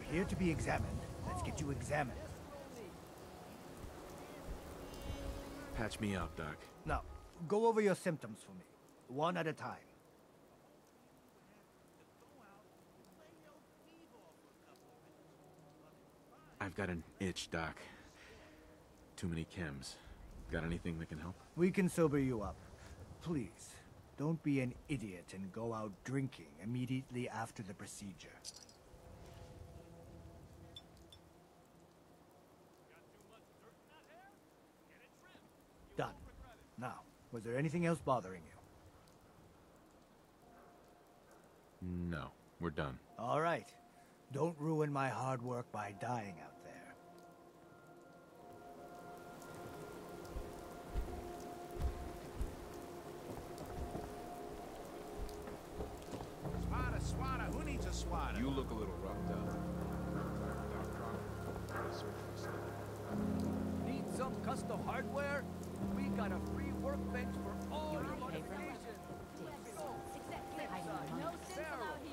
Here to be examined. Let's get you examined. Patch me up, Doc. Now, go over your symptoms for me, one at a time. I've got an itch, Doc. Too many chems. Got anything that can help? We can sober you up. Please, don't be an idiot and go out drinking immediately after the procedure. Done. Now, was there anything else bothering you? No, we're done. All right. Don't ruin my hard work by dying out there. Swatter, who needs a swatter? You look a little roughed up. Need some custom hardware? We got a free workbench for all your modifications. No sense allowed here.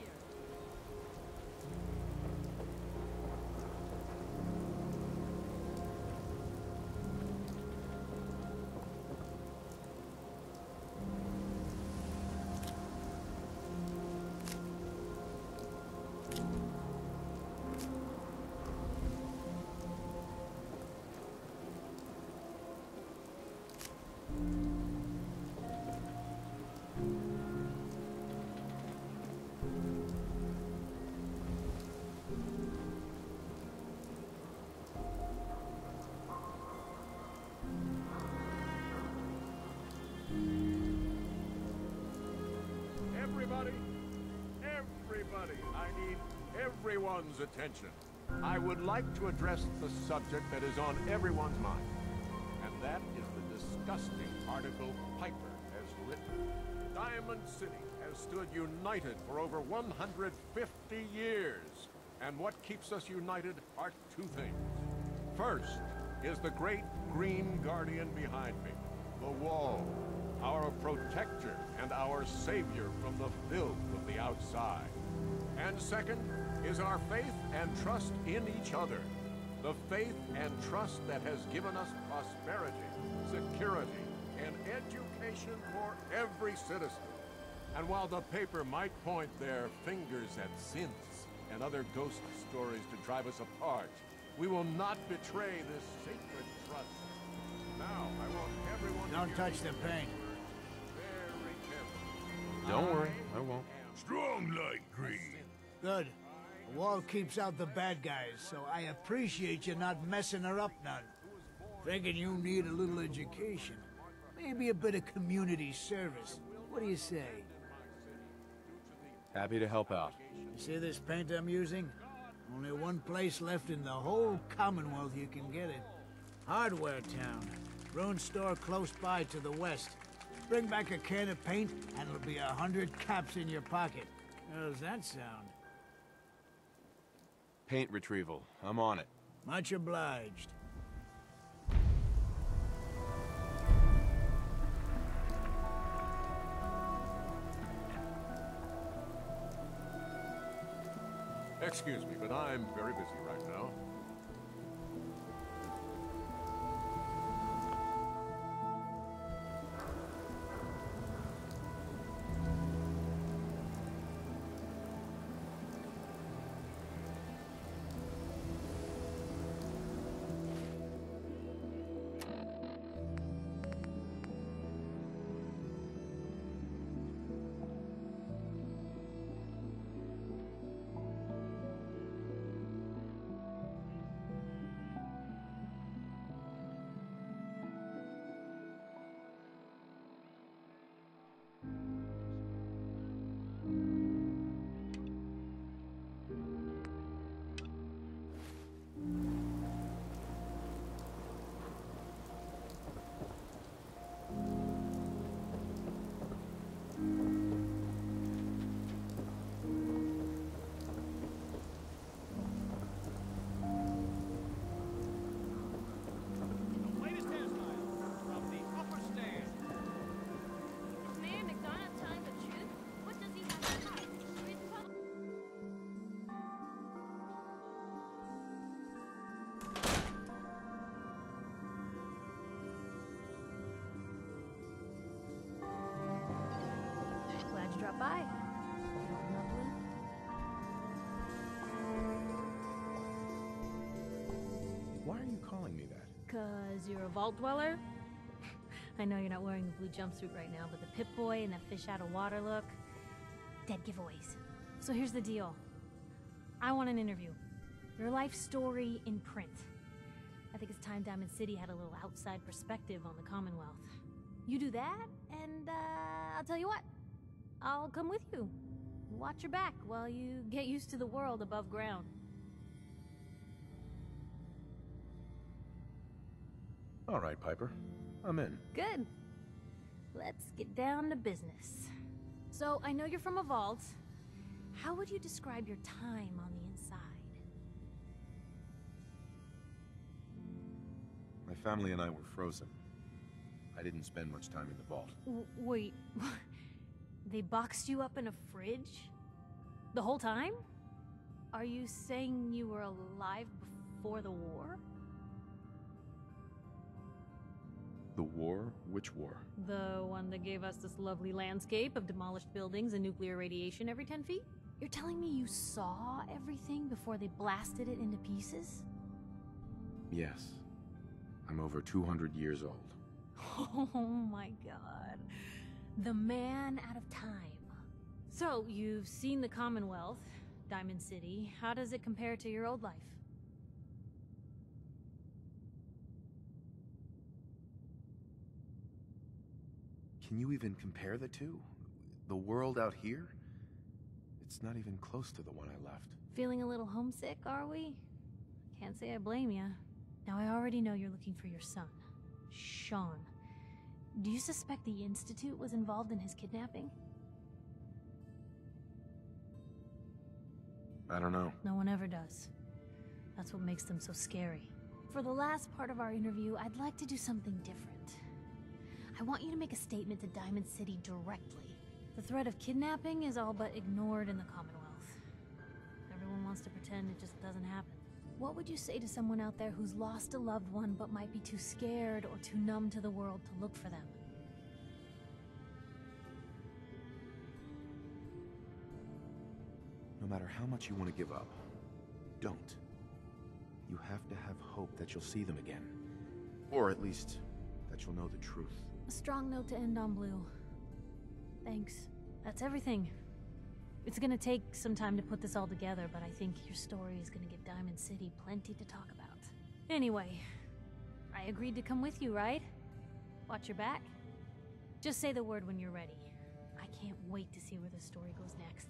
Everybody, I need everyone's attention. I would like to address the subject that is on everyone's mind. And that is the disgusting article Piper has written. Diamond City has stood united for over 150 years. And what keeps us united are two things. First is the great green guardian behind me, the wall. Our protector and our savior from the filth of the outside. And second is our faith and trust in each other. The faith and trust that has given us prosperity, security, and education for every citizen. And while the paper might point their fingers at synths and other ghost stories to drive us apart, we will not betray this sacred trust. Now, I want everyone Don't touch the paint. very carefully. Don't worry, I won't. Strong light green. Good. The wall keeps out the bad guys, so I appreciate you not messing her up none. Thinking you need a little education. Maybe a bit of community service. What do you say? Happy to help out. You see this paint I'm using? Only one place left in the whole Commonwealth you can get it. Hardware Town. Rune store close by to the west. Bring back a can of paint, and it'll be 100 caps in your pocket. How does that sound? Paint retrieval. I'm on it. Much obliged. Excuse me, but I'm very busy right now. calling me that? 'Cause you're a vault dweller? I know you're not wearing the blue jumpsuit right now, but the Pip-Boy and that fish out of water look... Dead giveaways. So here's the deal. I want an interview. Your life story in print. I think it's time Diamond City had a little outside perspective on the Commonwealth. You do that, and I'll tell you what. I'll come with you. Watch your back while you get used to the world above ground. All right, Piper. I'm in. Good. Let's get down to business. So, I know you're from a vault. How would you describe your time on the inside? My family and I were frozen. I didn't spend much time in the vault. Wait, they boxed you up in a fridge? The whole time? Are you saying you were alive before the war? The war? Which war? The one that gave us this lovely landscape of demolished buildings and nuclear radiation every 10 feet? You're telling me you saw everything before they blasted it into pieces? Yes. I'm over 200 years old. Oh my god. The man out of time. So, you've seen the Commonwealth, Diamond City. How does it compare to your old life? Can you even compare the two? The world out here? It's not even close to the one I left. Feeling a little homesick, are we? Can't say I blame ya. Now, I already know you're looking for your son, Sean. Do you suspect the Institute was involved in his kidnapping? I don't know. No one ever does. That's what makes them so scary. For the last part of our interview, I'd like to do something different. I want you to make a statement to Diamond City directly. The threat of kidnapping is all but ignored in the Commonwealth. Everyone wants to pretend it just doesn't happen. What would you say to someone out there who's lost a loved one but might be too scared or too numb to the world to look for them? No matter how much you want to give up, don't. You have to have hope that you'll see them again. Or at least, that you'll know the truth. A strong note to end on, Blue. Thanks. That's everything. It's gonna take some time to put this all together, but I think your story is gonna give Diamond City plenty to talk about. Anyway, I agreed to come with you, right? Watch your back. Just say the word when you're ready. I can't wait to see where the story goes next.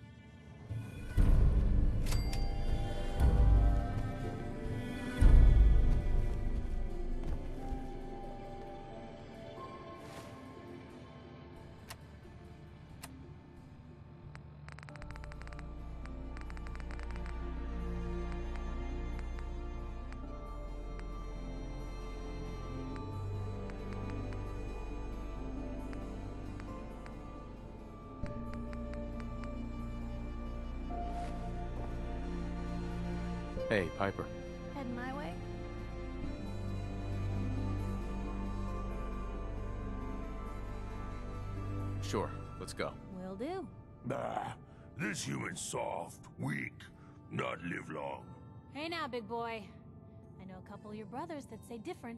Hey, Piper. Heading my way? Sure, let's go. Will do. Bah, this human's soft, weak, not live long. Hey now, big boy. I know a couple of your brothers that say different.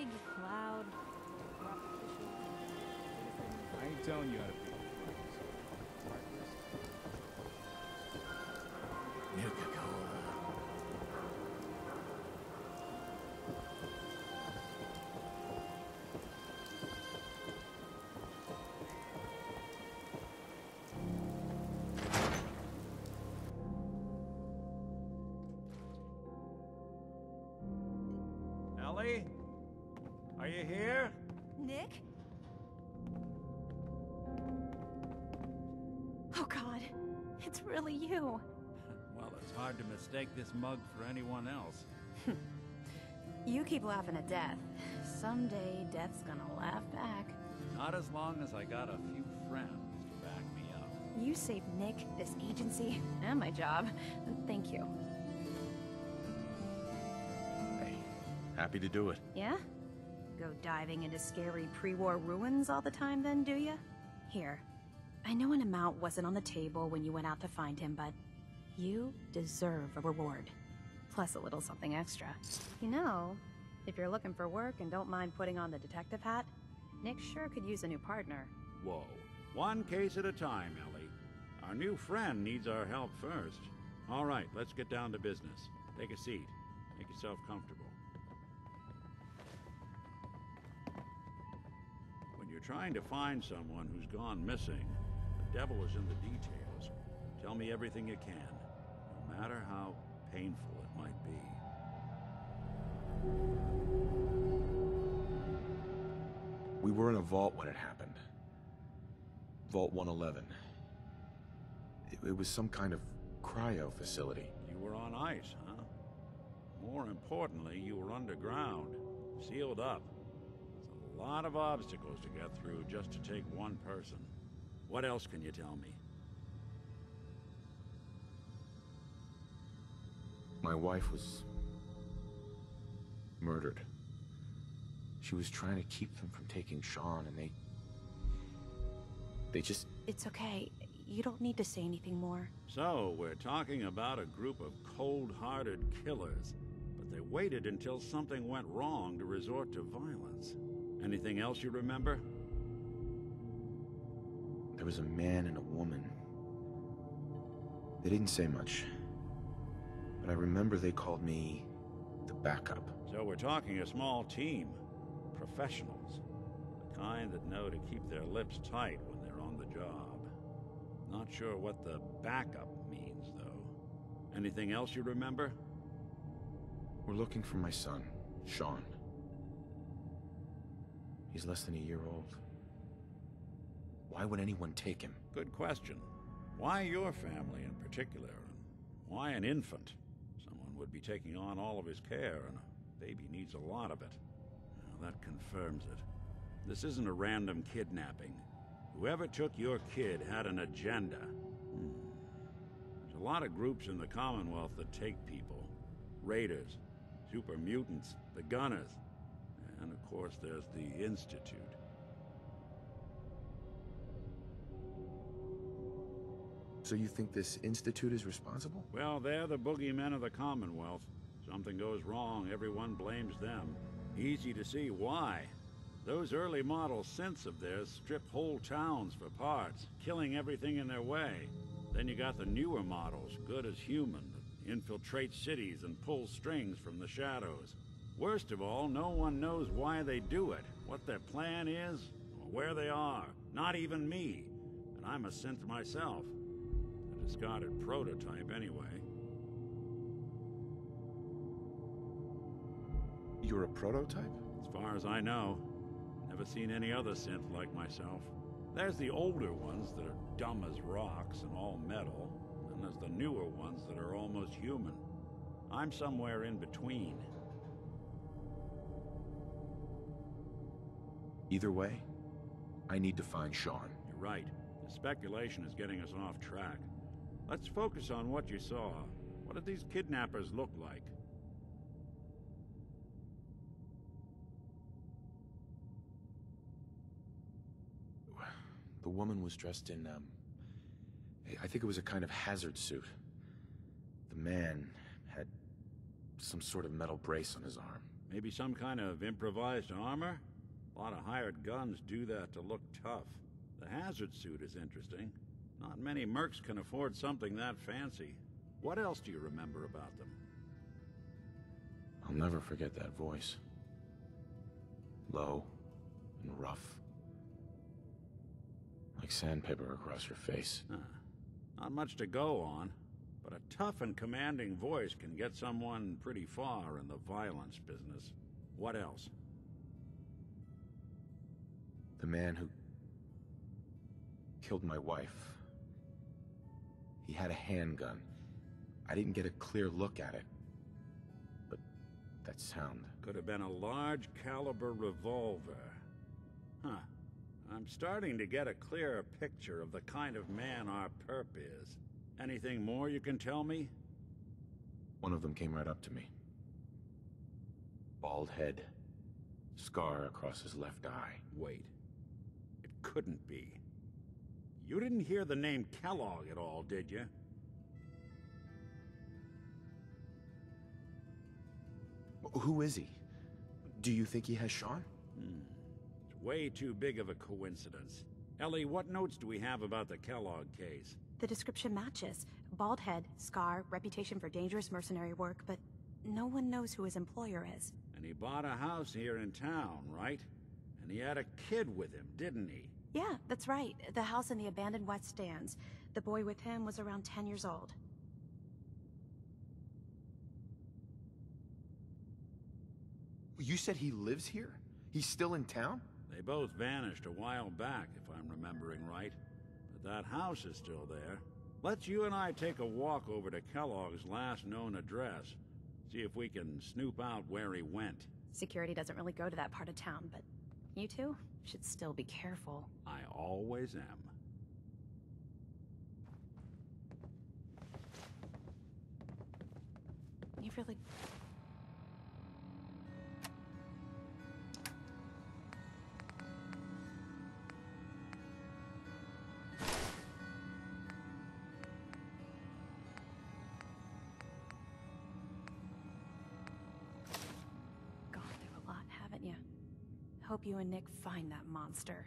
big, loud, corrupt I ain't telling you how to be. Nuka-Cola. Ellie? Are you here? Nick? Oh God, it's really you. Well, it's hard to mistake this mug for anyone else. You keep laughing at death. Someday, death's gonna laugh back. Not as long as I got a few friends to back me up. You saved Nick, this agency, and my job. Thank you. Hey, happy to do it. Yeah? Go diving into scary pre-war ruins all the time then, do ya? Here. I know an amount wasn't on the table when you went out to find him, but you deserve a reward. Plus a little something extra. You know, if you're looking for work and don't mind putting on the detective hat, Nick sure could use a new partner. Whoa. One case at a time, Ellie. Our new friend needs our help first. All right, let's get down to business. Take a seat. Make yourself comfortable. When you're trying to find someone who's gone missing, the devil is in the details. Tell me everything you can, no matter how painful it might be. We were in a vault when it happened. Vault 111. It was some kind of cryo facility. You were on ice, huh? More importantly, you were underground, sealed up. It's a lot of obstacles to get through just to take one person. What else can you tell me? My wife was murdered. She was trying to keep them from taking Sean, and they just... It's okay. You don't need to say anything more. So, we're talking about a group of cold-hearted killers, but they waited until something went wrong to resort to violence. Anything else you remember? There was a man and a woman. They didn't say much, but I remember they called me the backup. So we're talking a small team. Professionals. The kind that know to keep their lips tight when they're on the job. Not sure what the backup means, though. Anything else you remember? We're looking for my son, Sean. He's less than a year old. Why would anyone take him? Good question. Why your family in particular? And why an infant? Someone would be taking on all of his care, and a baby needs a lot of it. Well, that confirms it. This isn't a random kidnapping. Whoever took your kid had an agenda. There's a lot of groups in the Commonwealth that take people. Raiders, super mutants, the Gunners, and of course there's the Institute. So you think this Institute is responsible? Well, they're the boogeymen of the Commonwealth. Something goes wrong, everyone blames them. Easy to see why. Those early model synths of theirs strip whole towns for parts, killing everything in their way. Then you got the newer models, good as human, that infiltrate cities and pull strings from the shadows. Worst of all, no one knows why they do it, what their plan is, or where they are. Not even me. And I'm a synth myself. A discarded prototype anyway. You're a prototype? As far as I know. Never seen any other synth like myself. There's the older ones that are dumb as rocks and all metal, and there's the newer ones that are almost human. I'm somewhere in between. Either way, I need to find Sean. You're right. The speculation is getting us off track. Let's focus on what you saw. What did these kidnappers look like? The woman was dressed in, I think it was a kind of hazard suit. The man had some sort of metal brace on his arm. Maybe some kind of improvised armor? A lot of hired guns do that to look tough. The hazard suit is interesting. Not many mercs can afford something that fancy. What else do you remember about them? I'll never forget that voice. Low and rough. Like sandpaper across your face. Not much to go on, but a tough and commanding voice can get someone pretty far in the violence business. What else? The man who killed my wife. He had a handgun. I didn't get a clear look at it. But that sound... Could have been a large caliber revolver. Huh. I'm starting to get a clearer picture of the kind of man our perp is. Anything more you can tell me? One of them came right up to me. Bald head. Scar across his left eye. Wait. It couldn't be. You didn't hear the name Kellogg at all, did you? Who is he? Do you think he has Sean? It's way too big of a coincidence. Ellie, what notes do we have about the Kellogg case? The description matches. Bald head, scar, reputation for dangerous mercenary work, but no one knows who his employer is. And he bought a house here in town, right? And he had a kid with him, didn't he? Yeah, that's right. The house in the abandoned West Stands. The boy with him was around 10 years old. You said he lives here? He's still in town? They both vanished a while back, if I'm remembering right. But that house is still there. Let's you and I take a walk over to Kellogg's last known address. See if we can snoop out where he went. Security doesn't really go to that part of town, but you two should still be careful. I always am. You really... Gone through a lot, haven't you? Hope you and Nick find that monster.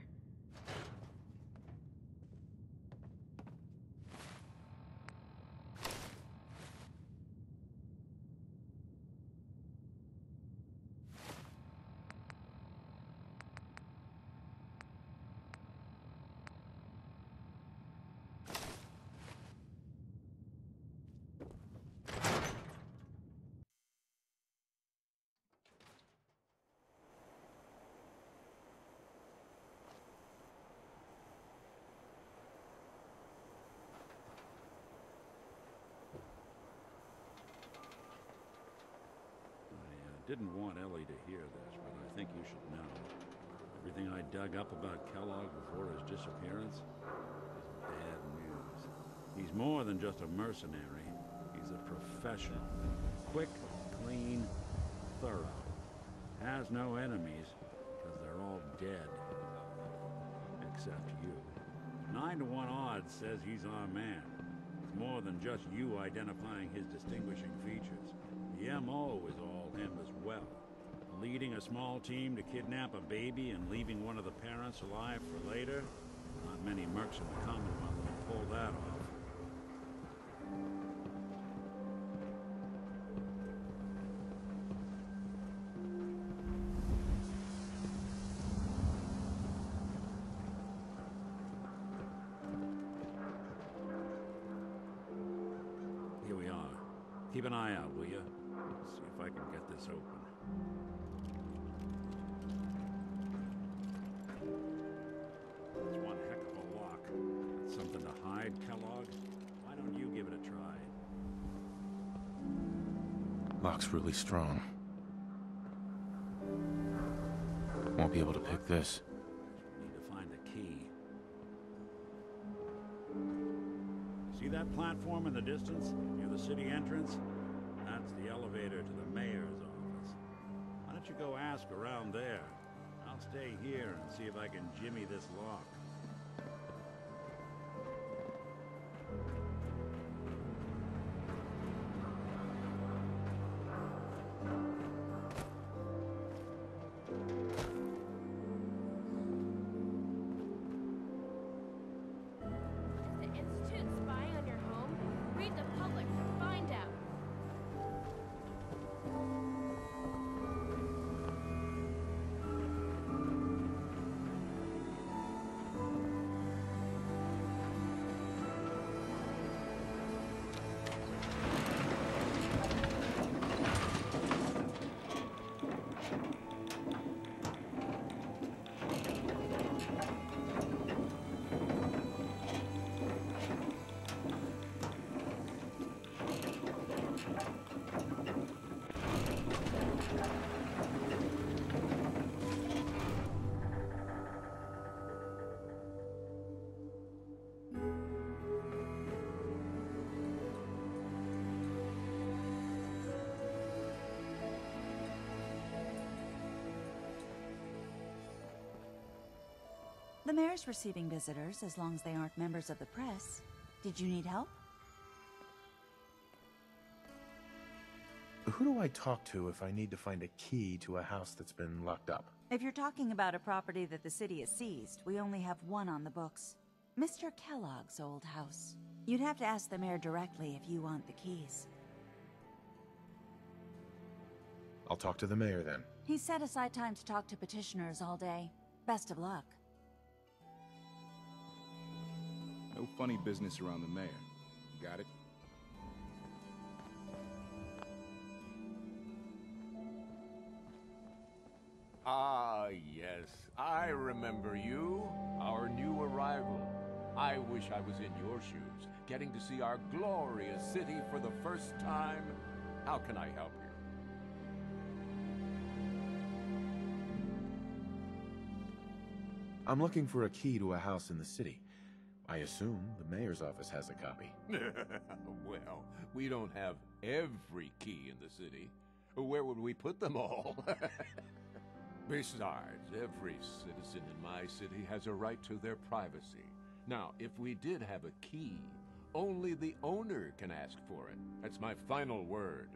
Didn't want Ellie to hear this, but I think you should know. Everything I dug up about Kellogg before his disappearance is bad news. He's more than just a mercenary. He's a professional. Quick, clean, thorough. Has no enemies, because they're all dead. Except you. 9 to 1 odds says he's our man. It's more than just you identifying his distinguishing features. The M.O. is all him as well. Leading a small team to kidnap a baby and leaving one of the parents alive for later? Not many mercs in the Commonwealth can pull that off. Here we are. Keep an eye out, will you? See if I can get this open. It's one heck of a lock. Got something to hide, Kellogg? Why don't you give it a try? Lock's really strong. Won't be able to pick this. Need to find the key. See that platform in the distance, near the city entrance? That's the elevator to the mayor's office. Why don't you go ask around there? I'll stay here and see if I can jimmy this lock. The mayor's receiving visitors as long as they aren't members of the press. Did you need help? Who do I talk to if I need to find a key to a house that's been locked up? If you're talking about a property that the city has seized, we only have one on the books. Mr. Kellogg's old house. You'd have to ask the mayor directly if you want the keys. I'll talk to the mayor then. He's set aside time to talk to petitioners all day. Best of luck. No funny business around the mayor. Got it? Ah, yes. I remember you. Our new arrival. I wish I was in your shoes, getting to see our glorious city for the first time. How can I help you? I'm looking for a key to a house in the city. I assume the mayor's office has a copy. Well, we don't have every key in the city. Where would we put them all? Besides, every citizen in my city has a right to their privacy. Now, if we did have a key, only the owner can ask for it. That's my final word.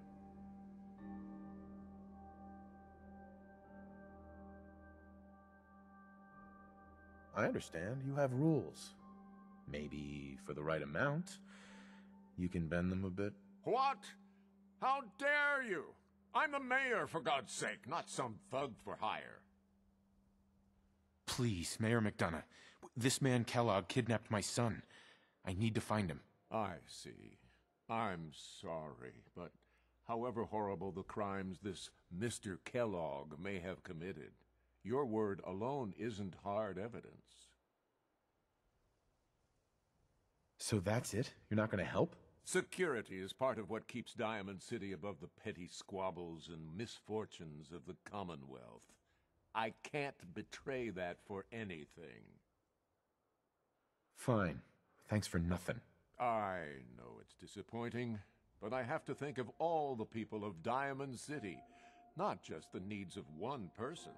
I understand. You have rules. Maybe for the right amount, you can bend them a bit. What? How dare you? I'm the mayor, for God's sake, not some thug for hire. Please, Mayor McDonough. This man Kellogg kidnapped my son. I need to find him. I see. I'm sorry, but however horrible the crimes this Mr. Kellogg may have committed, your word alone isn't hard evidence. So that's it? You're not going to help? Security is part of what keeps Diamond City above the petty squabbles and misfortunes of the Commonwealth. I can't betray that for anything. Fine. Thanks for nothing. I know it's disappointing, but I have to think of all the people of Diamond City, not just the needs of one person.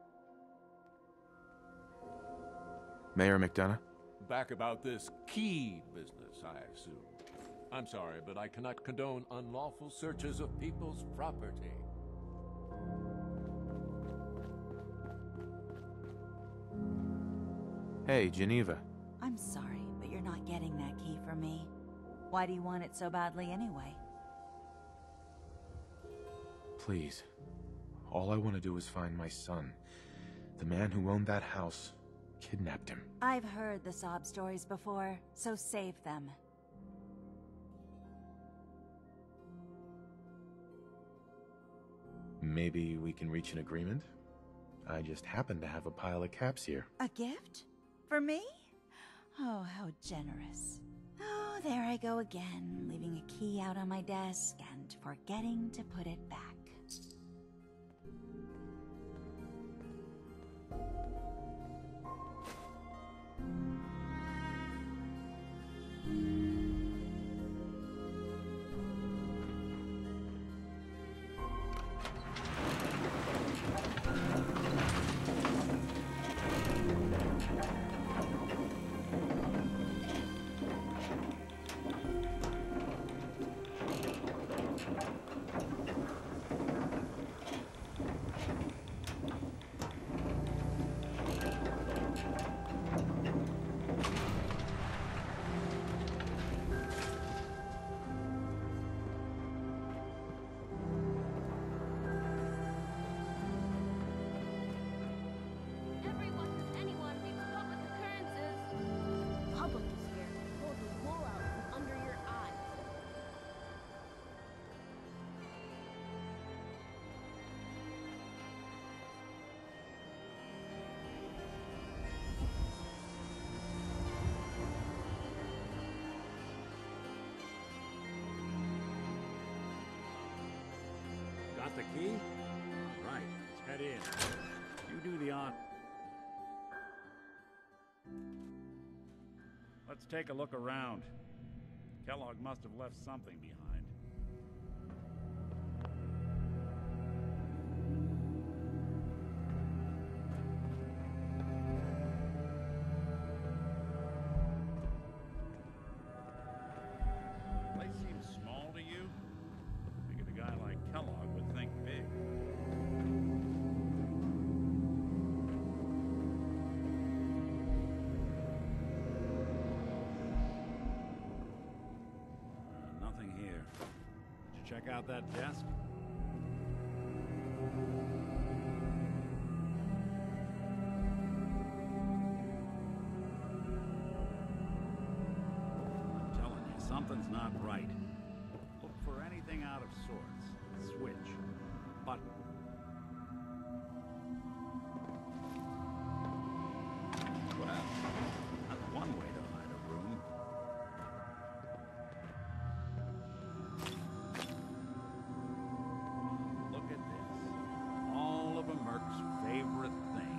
Mayor McDonough? Back about this key business, I assume. I'm sorry, but I cannot condone unlawful searches of people's property. Hey, Geneva. I'm sorry, but you're not getting that key from me. Why do you want it so badly anyway? Please. All I want to do is find my son. The man who owned that house kidnapped him. I've heard the sob stories before, so save them. Maybe we can reach an agreement? I just happen to have a pile of caps here. A gift? For me? Oh, how generous. Oh, there I go again, leaving a key out on my desk and forgetting to put it back. Got the key? All right, let's head in. You do the on. Let's take a look around. Kellogg must have left something behind. check out that desk? I'm telling you, something's not right. Look for anything out of sorts. Switch. Button. Well, that's one way to hide a room. Look at this. All of a Merc's favorite things.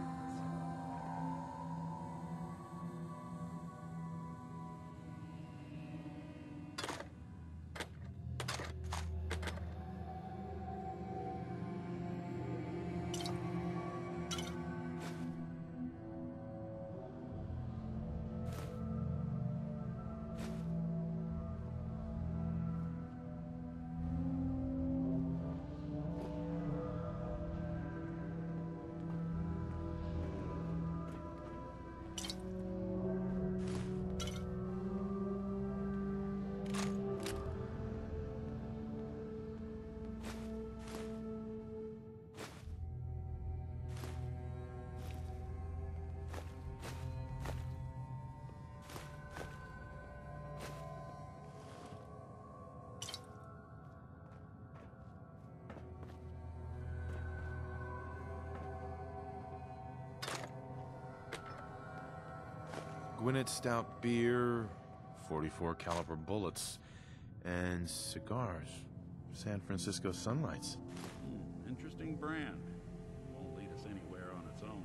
Gwinnett Stout beer, 44 caliber bullets, and cigars. San Francisco Sunlights. Interesting brand. Won't lead us anywhere on its own,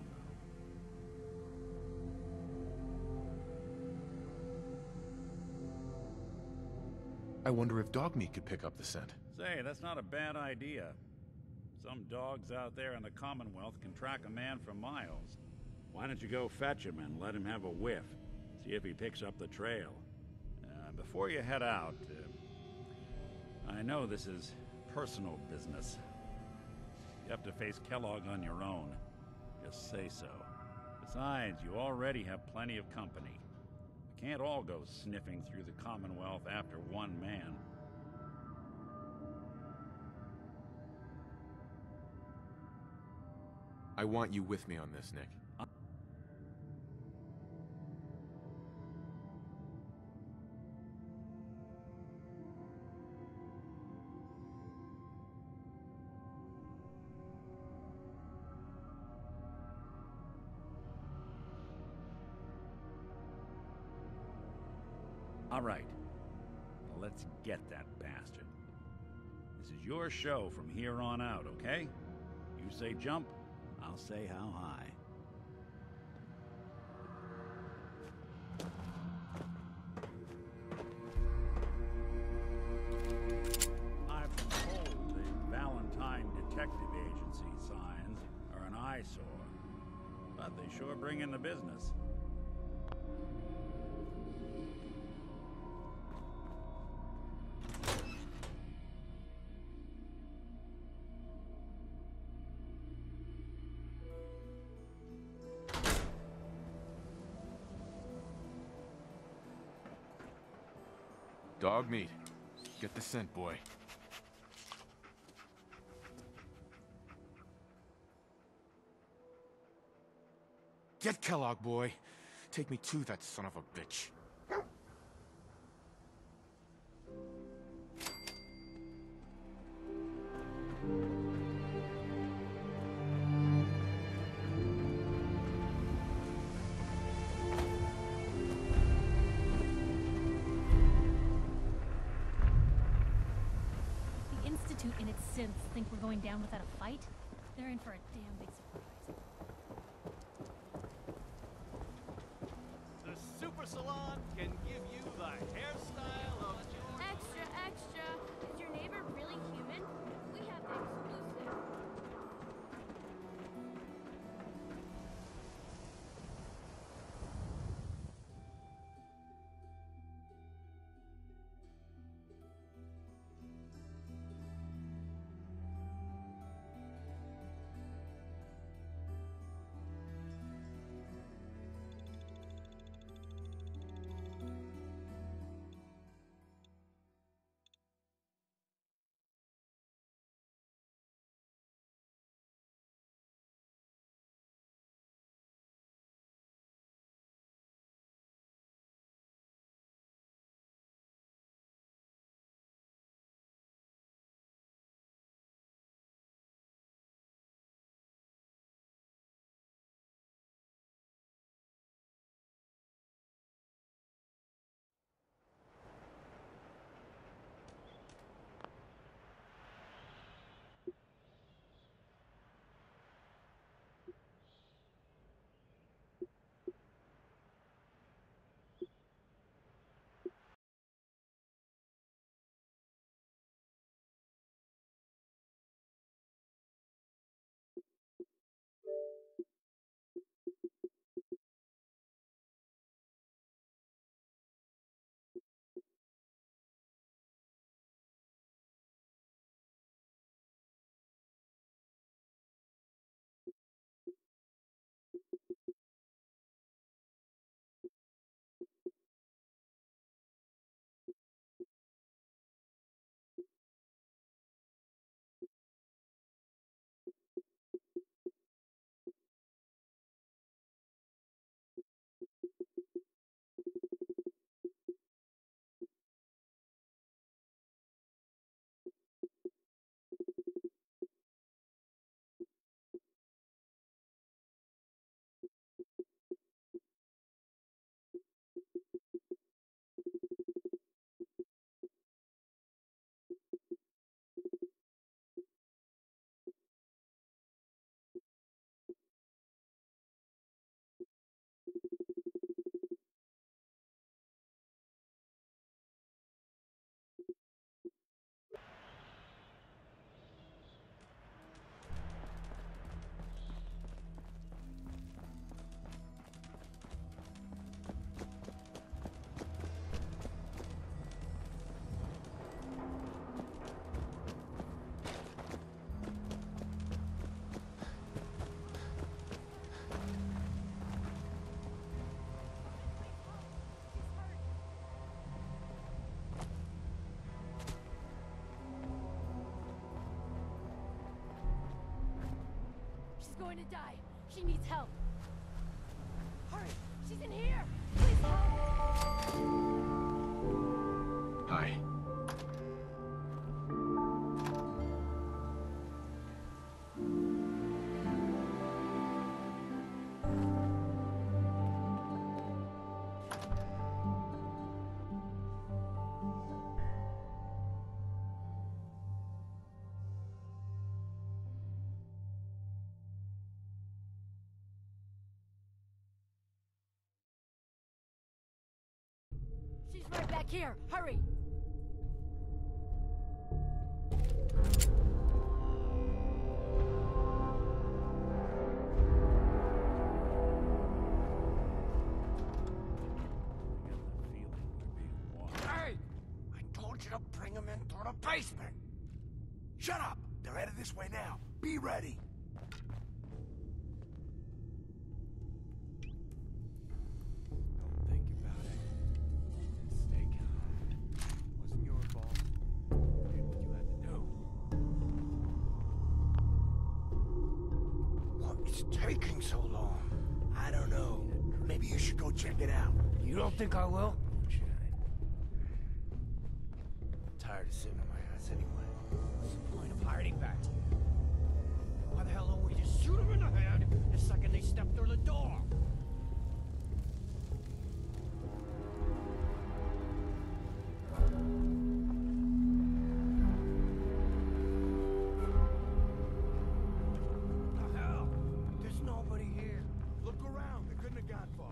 I wonder if dog meat could pick up the scent. Say, that's not a bad idea. Some dogs out there in the Commonwealth can track a man for miles. Why don't you go fetch him and let him have a whiff? See if he picks up the trail. Before you head out, I know this is personal business. You have to face Kellogg on your own. Just say so. Besides, you already have plenty of company. We can't all go sniffing through the Commonwealth after one man. I want you with me on this, Nick. All right. Well, let's get that bastard. This is your show from here on out, okay? You say jump, I'll say how high. I've been told the Valentine Detective Agency signs are an eyesore, but they sure bring in the business. Dog meat. Get the scent, boy. Get Kellogg, boy. Take me to that son of a bitch. And its synths think we're going down without a fight? They're in for a damn big surprise. The Super Salon can give you the hairstyle of your... Extra, extra! Is your neighbor really human? We have the exclusive. She's going to die. She needs help. Hurry! She's in here! Please help! Hi. She's right back here. Hurry! Hey! I told you to bring them into the basement! Shut up! They're headed this way now. Be ready! Don't think about it. And stay calm. Wasn't your fault. You did what you had to do. What is taking so long? I don't know. Maybe you should go check it out. You don't think I will? Tired of sitting on my ass anyway. What's the point of hiding back here? Why the hell don't we just shoot them in the head the second they step through the door? The hell? There's nobody here. Look around. They couldn't have gone far.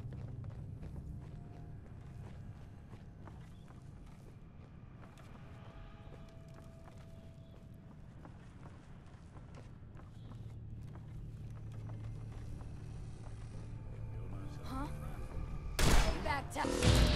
Huh? Back to...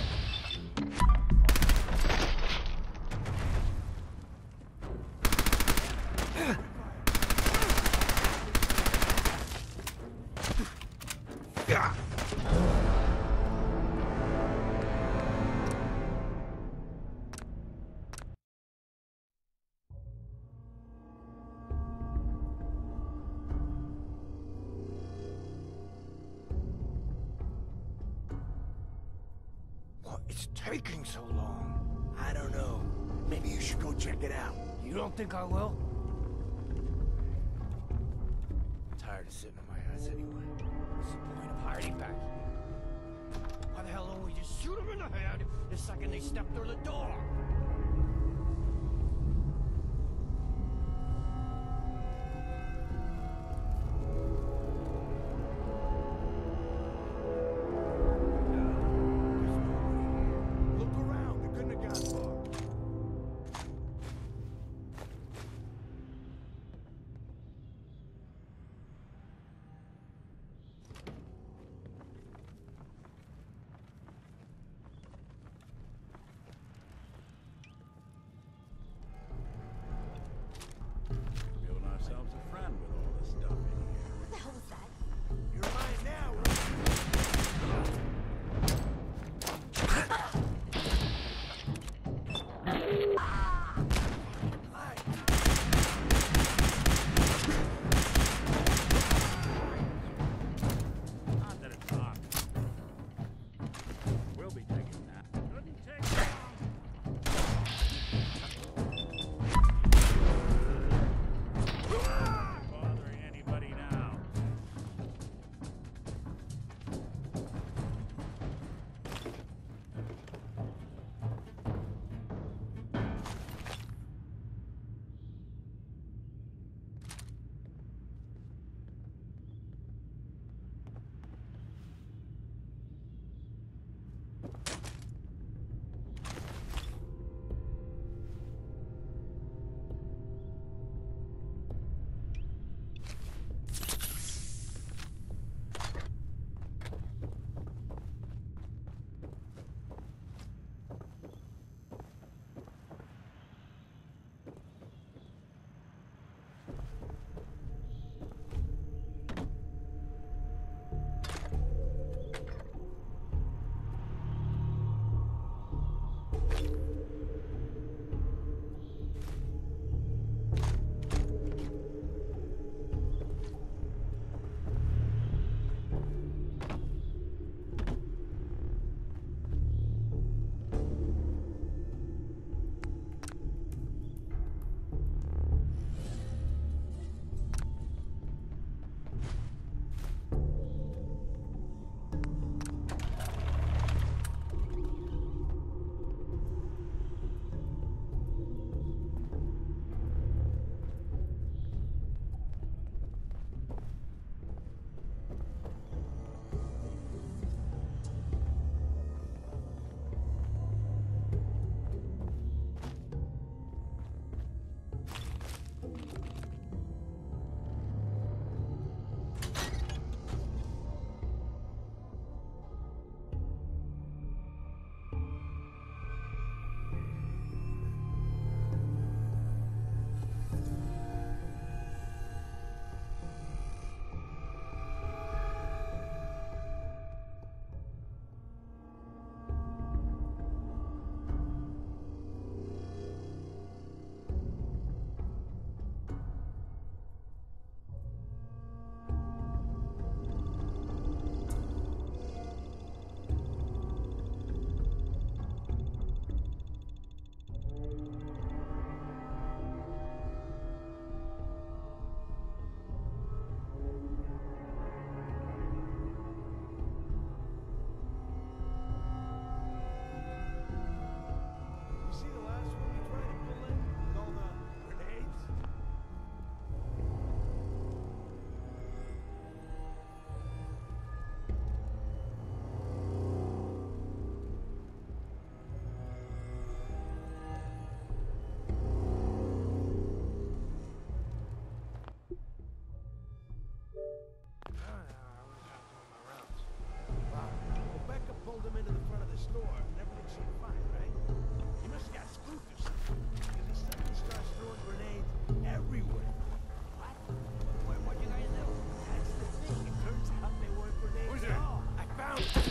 What is taking so long? I don't know. Maybe you should go check it out. You don't think I will? Tired of sitting on my ass anyway. What's the point of hiding back here? Why the hell don't we just shoot them in the head the second they step through the door? Look around. They couldn't have gone far. store and everything seemed fine, right? He must have got spooked or something, because he suddenly starts throwing grenades everywhere. What? What you gonna do? That's the thing. It turns out they weren't grenades at all. I found it.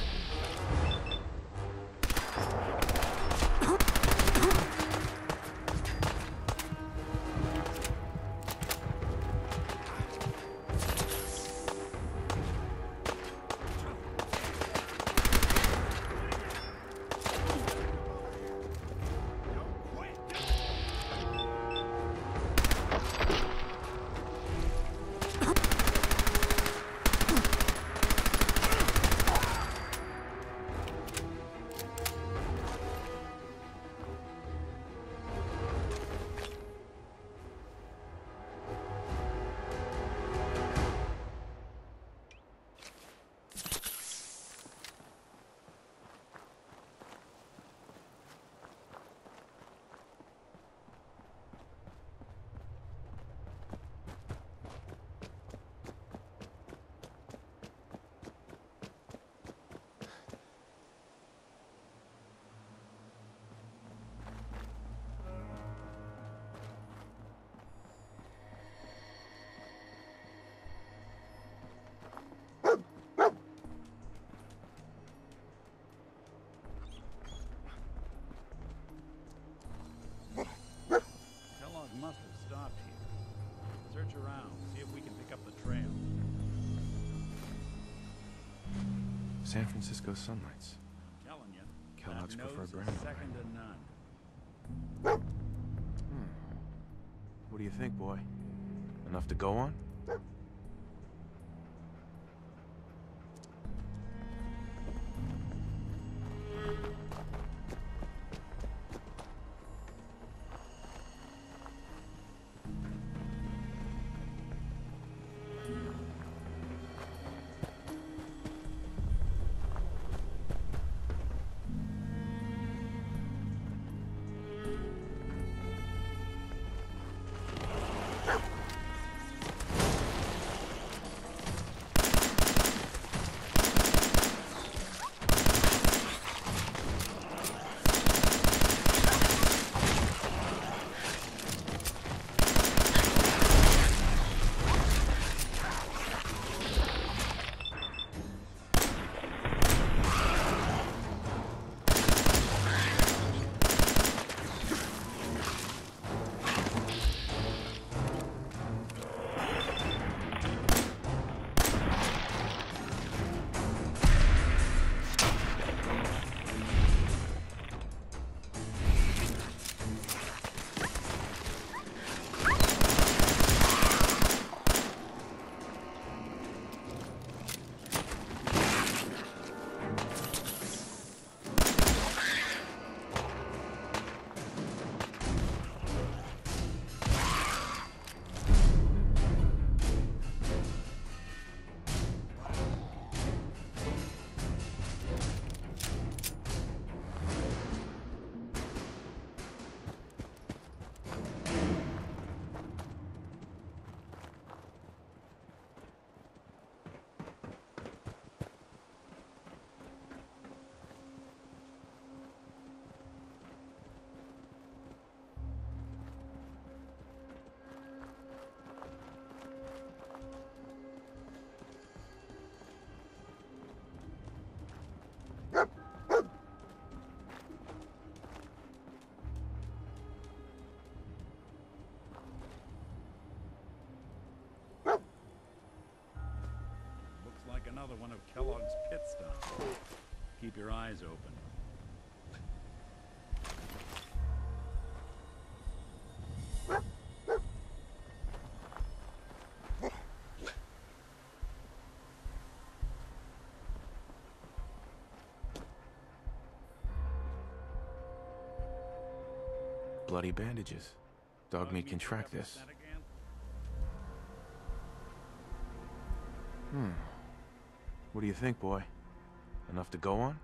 Kellogg must have stopped here. Search around, see if we can pick up the trail. San Francisco sunlights. Telling you, Kellogg's that nose preferred is brand. second to none. What do you think, boy? Enough to go on? Another one of Kellogg's pit stops. Keep your eyes open. Bloody bandages. Dog meat can track this. What do you think, boy? Enough to go on?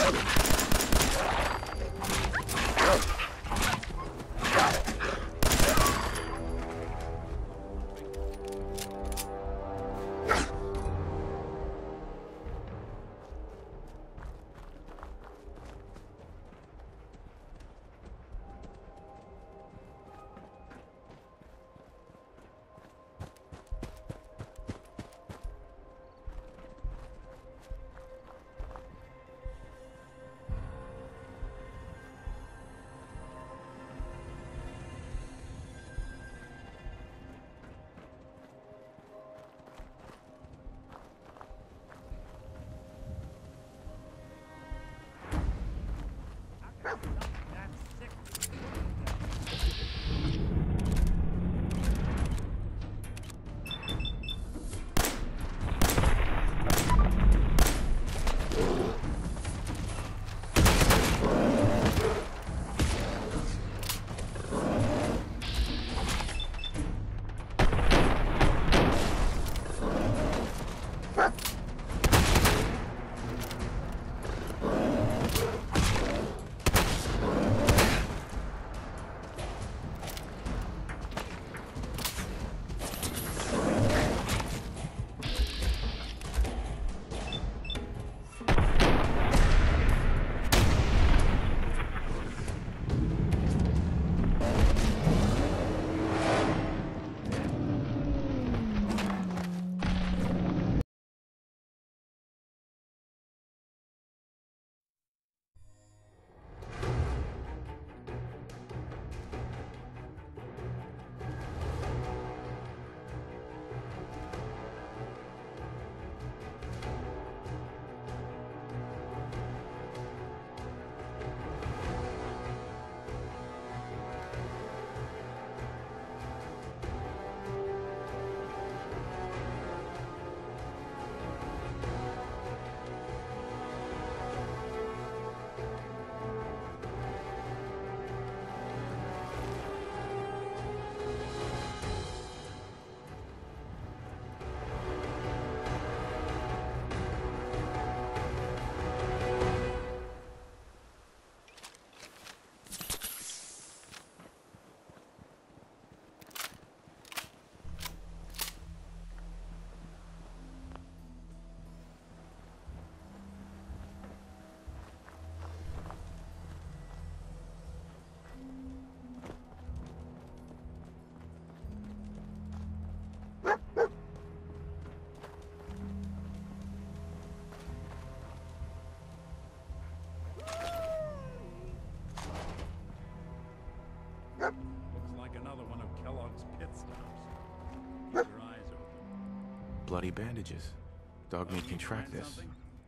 Bloody bandages. Dogmeat can track this.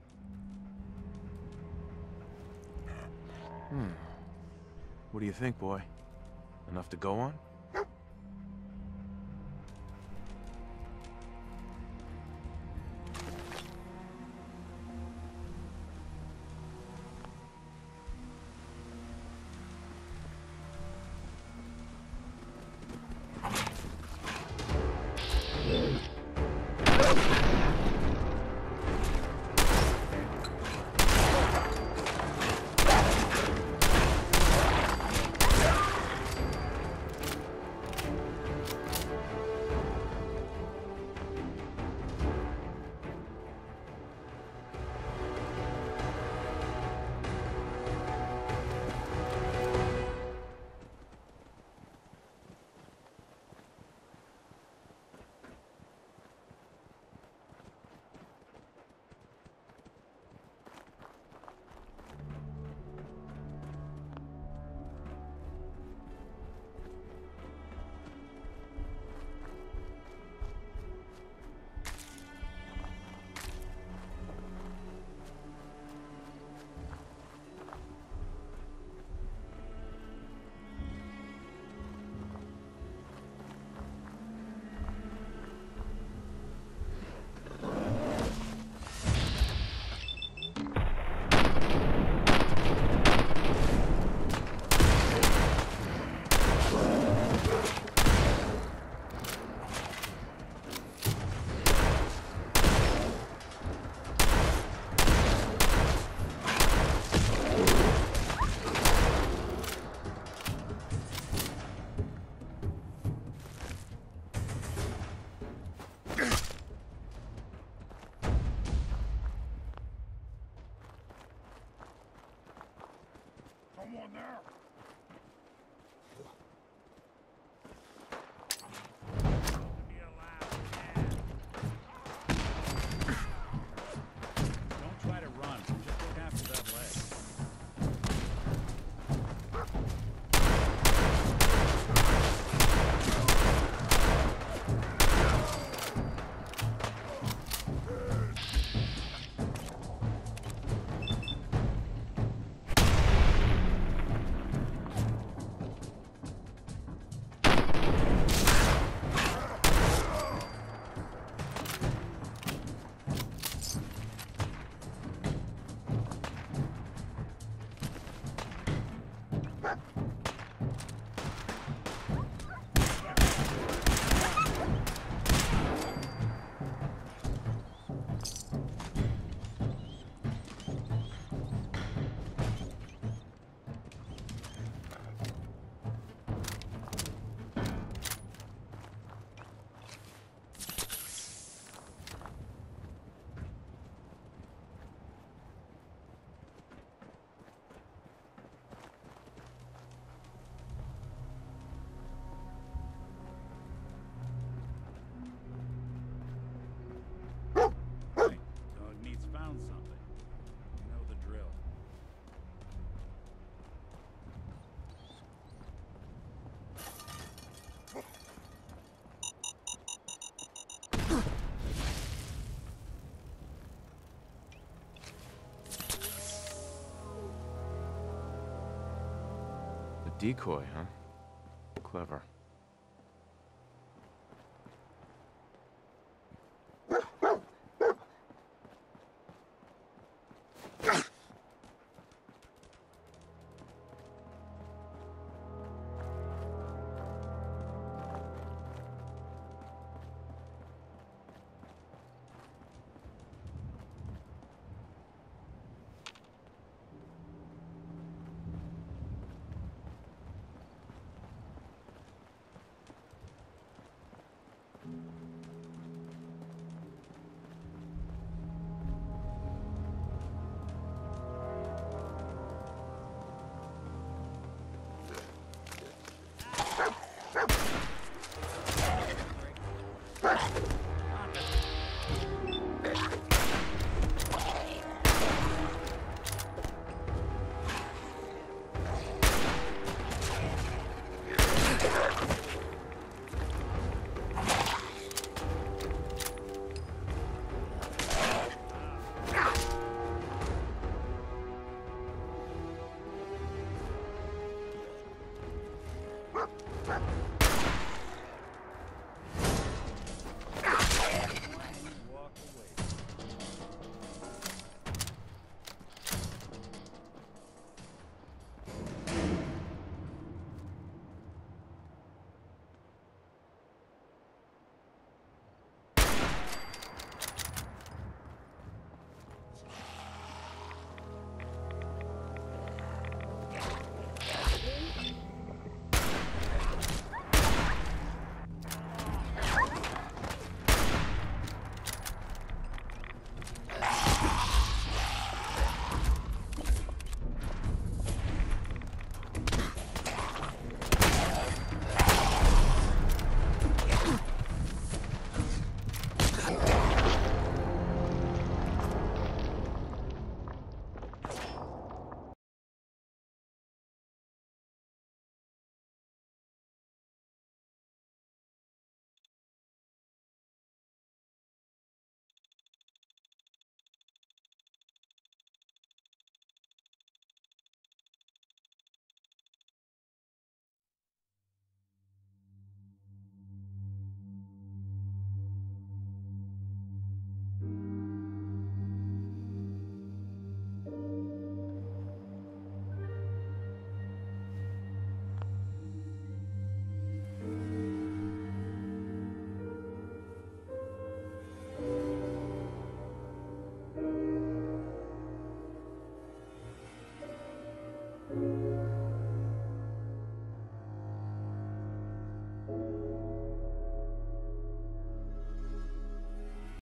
What do you think, boy? Enough to go on? Someone there! Don't try to run. Just look after that leg. Dog needs found something. You know the drill. The decoy, huh? Clever.